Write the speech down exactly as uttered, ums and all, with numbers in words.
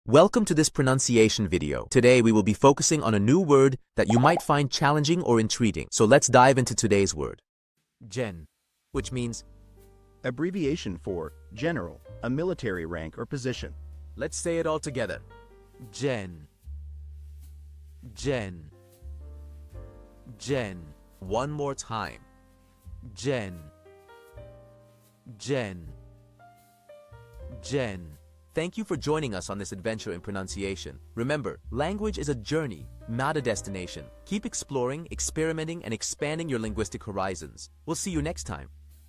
Welcome to this pronunciation video. Today we will be focusing on a new word that you might find challenging or intriguing. So let's dive into today's word. Gen, which means Abbreviation for general, a military rank or position. let's say it all together. Gen. Gen. Gen. One more time. Gen. Gen. Gen. Thank you for joining us on this adventure in pronunciation. Remember, language is a journey, not a destination. Keep exploring, experimenting, and expanding your linguistic horizons. We'll see you next time.